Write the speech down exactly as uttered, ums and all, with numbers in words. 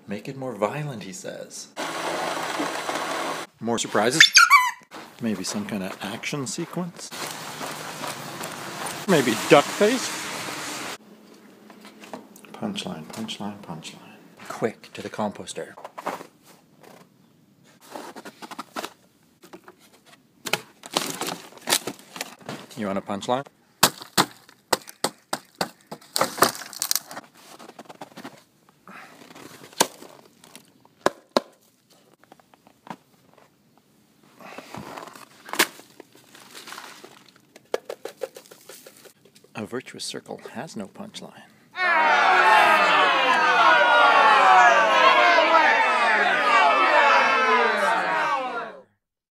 Make it more violent, he says. More surprises? Maybe some kind of action sequence? Maybe duck face? Punchline, punchline, punchline. Quick to the composter. You want a punchline? A virtuous circle has no punchline.